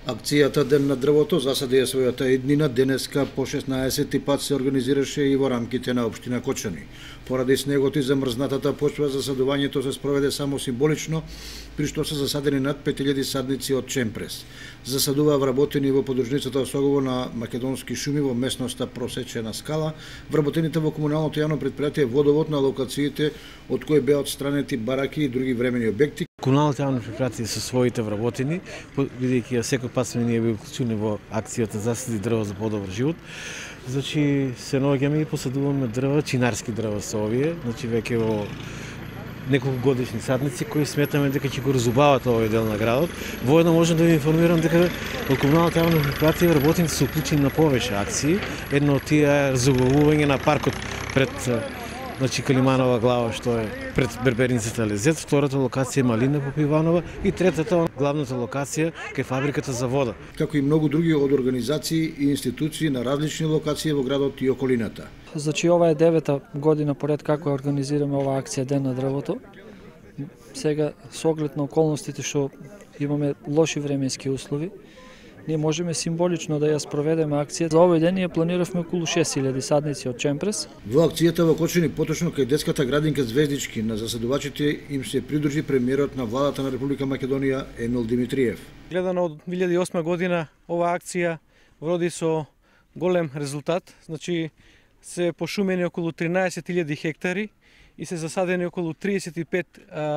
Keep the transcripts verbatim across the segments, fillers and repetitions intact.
Акцијата Ден на дрвото засади ја својата иднина денеска по шеснаесети пат се организираше и во рамките на општина Кочани. Поради снегот и замрзнатата почва, засадувањето се спроведе само символично, при што се засадени над пет илјади садници од чемпрес. Засадуваа вработени во подружницата Осогово на Македонски шуми во местноста Просечена скала, вработените во комуналното јавно предпријатие Водовод на локациите од кои беа отстранети бараки и други времени објекти. Комуналното јавно предпријатие со своите вработени, бидејќи секој пат сме ние били вклучени во акцијата Засади дрво за подобар живот. Значи се наоѓаме и посадуваме дрва, чинарски дрва со овие, значи веќе во неколку годишни садници кои сметаме дека ќе го разубават овој дел на градот. Воедно можам да ви информирам дека во комуналното јавно предпријатие работените се уклучени на повеќе акции. Една од тие е разубавување на паркот пред значи Калиманова глава, што е пред берберницата Лезет, втората локација е Малина Попиванова и третата главната локација кај фабриката за вода. Како и многу други од организации и институции на различни локации во градот и околината. Значи ова е девета година поред како ја организираме оваа акција Ден на дрвото. Сега со оглед на околностите што имаме лоши временски услови, ние можеме символично да ја спроведеме акција. За овој ден ние планиравме околу шест илјади садници од чемпрес. Во акцијата во Кочани, поточно кај детската градинка Звездички, на засадувачите им се придружи премиерот на владата на Република Македонија Емил Димитриев. Гледано од две илјади и осма година, оваа акција вроди со голем резултат. Значи се пошумени околу тринаесет илјади хектари и се засадени околу триесет и пет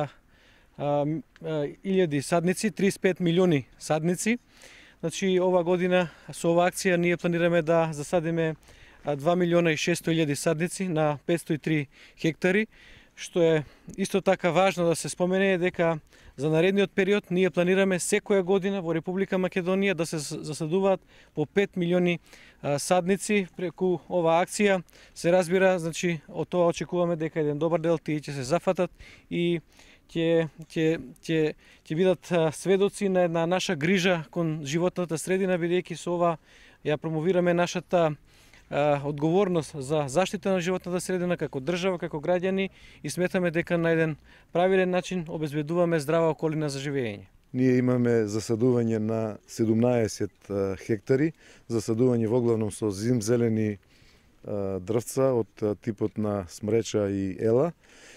илјади садници, триесет и пет милиони садници. Значи, ова година со оваа акција ние планираме да засадиме два милиона и шесто илјади садници на петсто и три хектари, што е исто така важно да се спомене дека за наредниот период ние планираме секоја година во Република Македонија да се засадуваат по пет милиони садници преку оваа акција. Се разбира, значи, од тоа очекуваме дека еден добар дел тие ќе се зафатат и ќе ќе ќе ќе бидат сведоци на една наша грижа кон животната средина, бидејќи со ова ја промовираме нашата а, одговорност за заштита на животната средина како држава, како граѓани и сметаме дека на еден правилен начин обезбедуваме здрава околина за живење. Ние имаме засадување на седумнаесет хектари, засадување во главном со зимзелени дрвца од типот на смреча и ела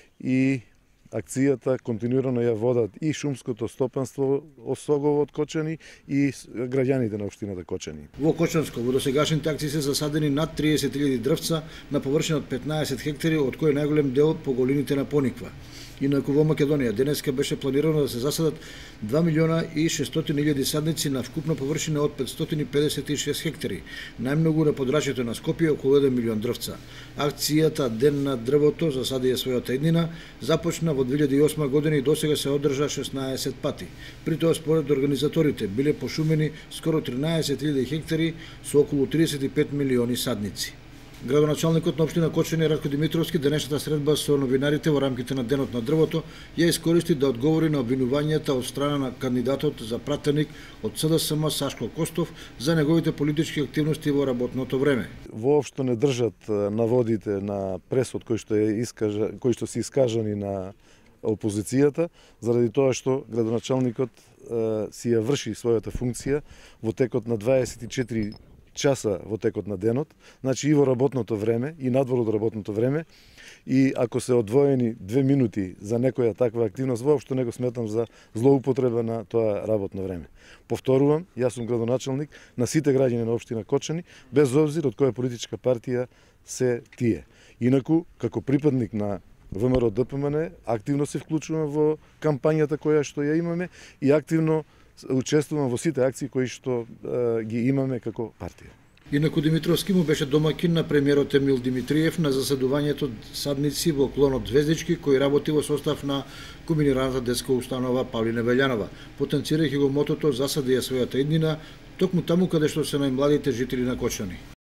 и акцијата континуирано ја водат и шумското стопанство Осогово од Кочани и граѓаните на општината Кочани. Во Кочанско во досегашните акции се засадени над триесет илјади дрвца на површина од петнаесет хектари, од кои најголем дел по голините на Пониква. Инаку во Македонија денеска беше планирано да се засадат два милиона и шестстотини илјади садници на вкупна површина од петстотини педесет и шест хектари, најмногу на подрачјето на Скопје околу еден милион дрвца. Акцијата Ден на дрвото засади ја својата иднина, започна во две илјади и осма година и досега се одржа шеснаесет пати. При тоа според организаторите биле пошумени скоро тринаесет илјади хектари со околу триесет и пет милиони садници. Градоначалникот на општина Кочани Рако Димитровски денешната средба со новинарите во рамките на Денот на дрвото ја искористи да одговори на обвинувањата од страна на кандидатот за пратеник од СДСМ Сашко Костов за неговите политички активности во работното време. Воопшто не држат наводите на пресот кој што е искажа, кој што се искажани на опозицијата, заради тоа што градоначалникот е, си ја врши својата функција во текот на дваесет и четири часа во текот на денот, значи и во работното време и надвор од работното време, и ако се одвоени две минути за некоја таква активност, воопшто не го сметам за злоупотреба на тоа работно време. Повторувам, јас сум градоначалник на сите граѓани на општина Кочани, без обзир од која политичка партија се тие. Инаку, како припадник на ВМРО Д П М Н, активно се вклучувам во кампањата која што ја имаме и активно учествувам во сите акции кои што е, ги имаме како партија. Инаку Димитровски му беше домакин на премиерот Емил Димитриев на засадувањето садници во клонот Звездички, кој работи во состав на комбинираната детска установа Павлина Велјанова, потенцирајќи го мотото засади ја својата иднина, токму таму каде што се најмладите жители на Кочани.